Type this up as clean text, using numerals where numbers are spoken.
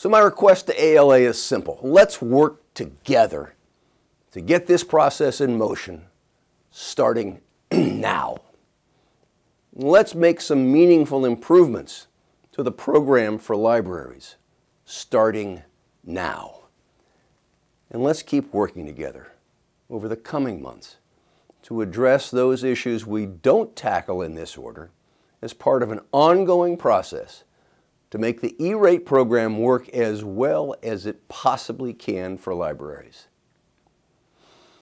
So my request to ALA is simple. Let's work together to get this process in motion, starting now. Let's make some meaningful improvements to the program for libraries, starting now. And let's keep working together over the coming months to address those issues we don't tackle in this order as part of an ongoing process to make the E-rate program work as well as it possibly can for libraries.